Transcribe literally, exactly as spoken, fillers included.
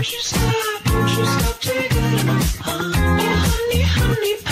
Don't you stop, don't you stop till you get enough. Uh, oh honey, honey.